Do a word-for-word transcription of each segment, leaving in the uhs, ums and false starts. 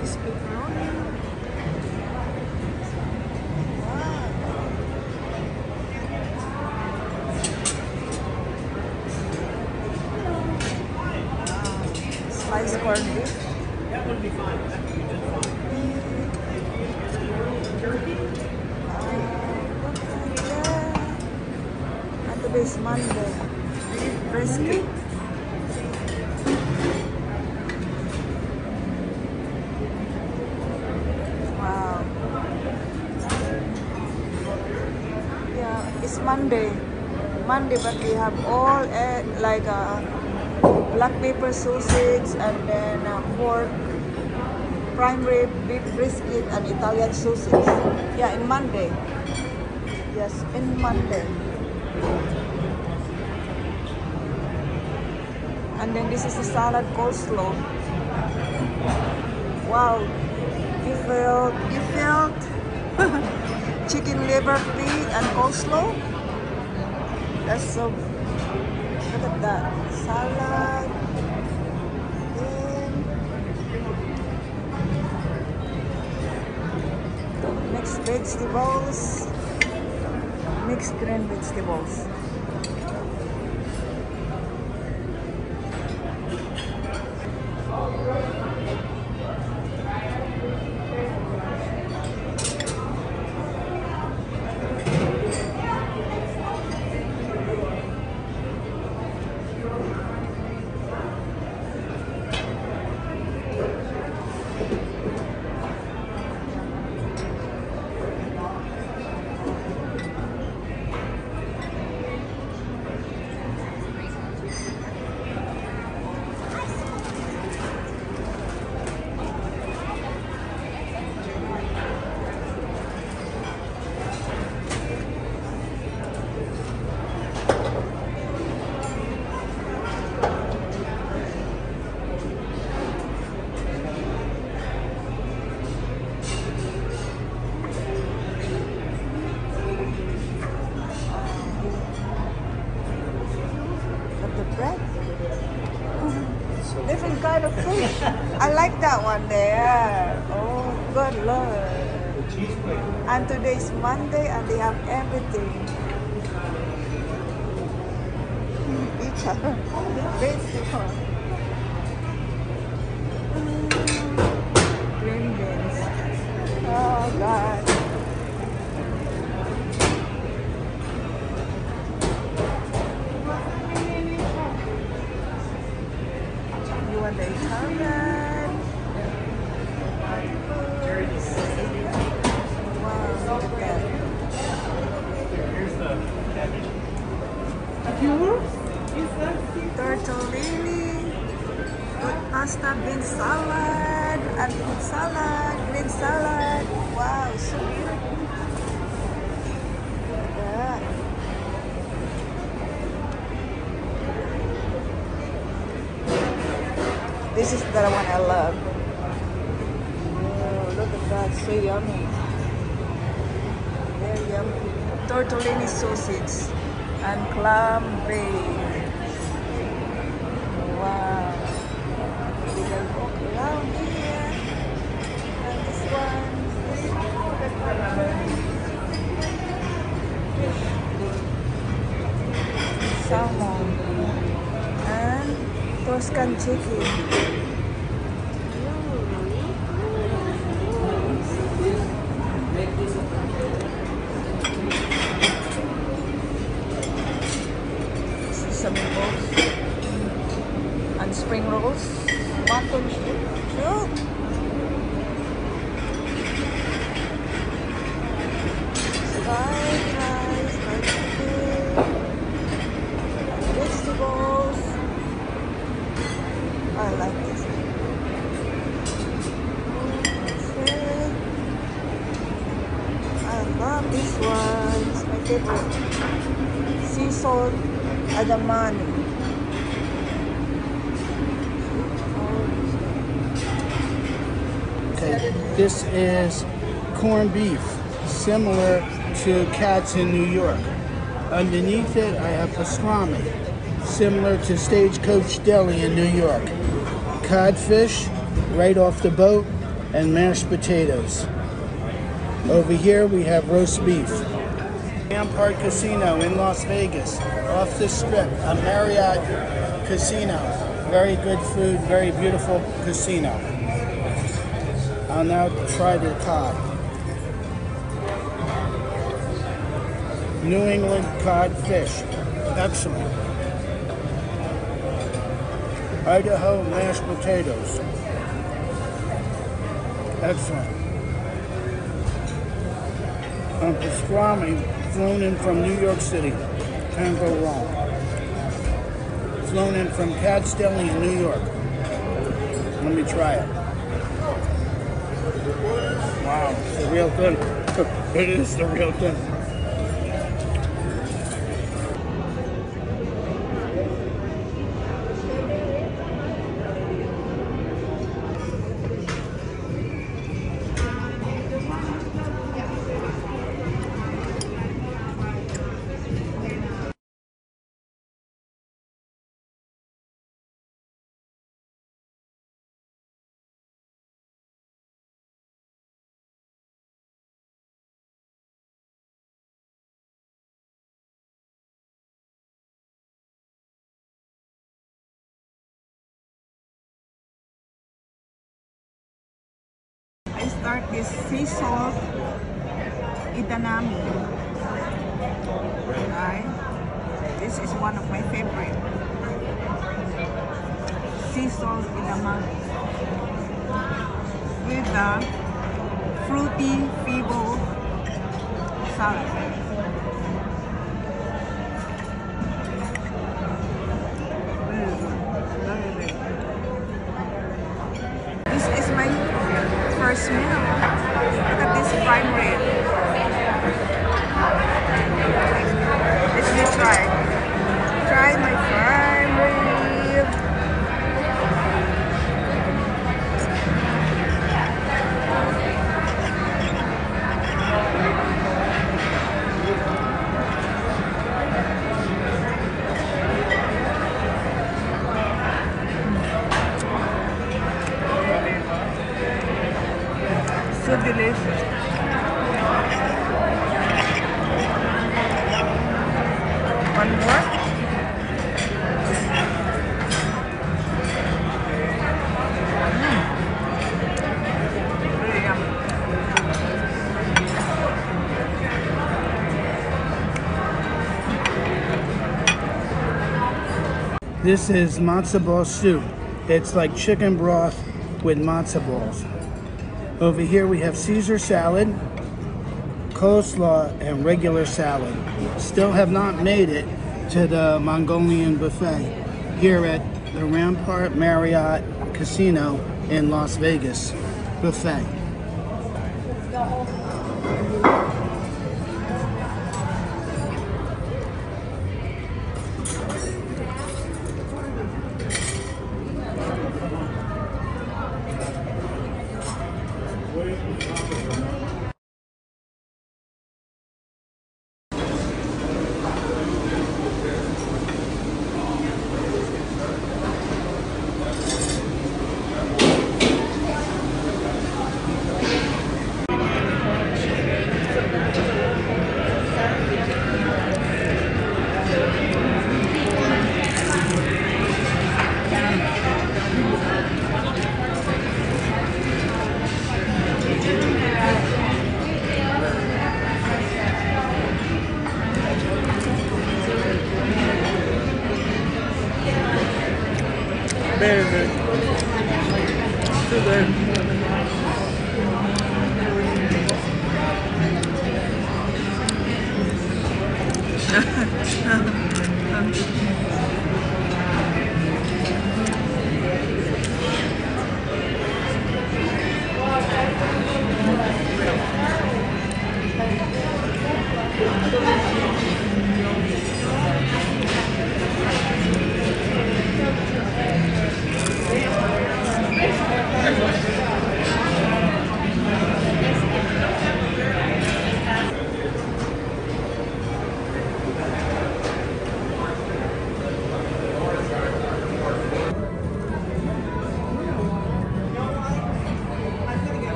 This pepperoni. Sliced corned beef. That would be fine. That would be just fine. Turkey? And today's Monday. Beef brisket. Wow. Yeah, it's Monday. Monday, but we have all eh, like uh, black pepper sausage and then uh, pork, prime rib, beef brisket, and Italian sausage. Yeah, in Monday. Yes, in Monday. And then this is the salad coleslaw. Wow, you felt you felt chicken liver pig and coleslaw. That's so. Look at that salad. Then mixed vegetables, mixed green vegetables. Different kind of fish. I like that one there. Oh, good lord. And today's Monday and they have everything. Each other. Vegetable. Green beans. Oh God. The Italian. Wow, look at that. Here's the cabbage. Tortellini, with pasta, bean salad, and fruit salad, green salad. Wow, so beautiful. Look at that. This is the one I love. Oh, look at that, so yummy. Very yummy. Tortellini sausage and clam bake. Wow. We can walk around here. And this one. Fish. Salmon. And Toscan chicken. Sesame rolls and spring rolls. Mutton soup. Fried rice, fried chicken, vegetables. I like this. Okay. I love this one. It's my favorite. Sea salt adamani. Okay, this is corned beef, similar to Katz in New York. Underneath it, I have pastrami, similar to Stagecoach Deli in New York. Codfish, right off the boat, and mashed potatoes. Over here we have roast beef. Rampart Casino in Las Vegas, off the strip, a Marriott casino. Very good food, very beautiful casino. I'll now try the cod. New England cod fish, excellent. Idaho mashed potatoes, excellent. And pastrami, flown in from New York City, can't go wrong. Flown in from Cat's Deli in New York. Let me try it. Wow, it's the real thing. It is the real thing. I start this sea salt itanami. Right? This is one of my favorite. Sea salt itanami with the fruity fibo salad. Very good. Very, very good. This is my first meal. Look at this prime rib. Let me try. Try my prime rib. So delicious. One more. Mm. Really yummy. This is matzo ball soup. It's like chicken broth with matzo balls. Over here we have Caesar salad, coleslaw, and regular salad. Still have not made it to the Mongolian buffet here at the Rampart Marriott Casino in Las Vegas buffet.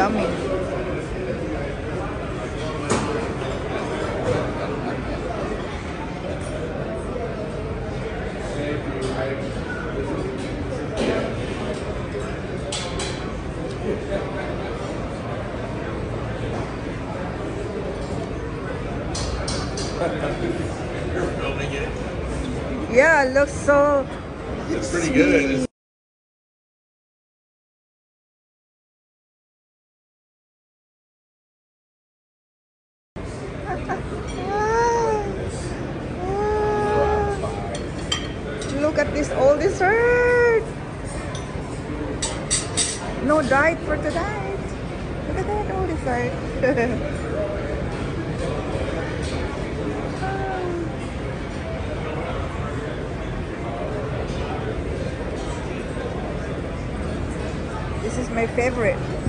yummy. You're filming it. Yeah, it looks so It's pretty good. Look at this old dessert. No diet for tonight. Look at that old dessert. This is my favorite.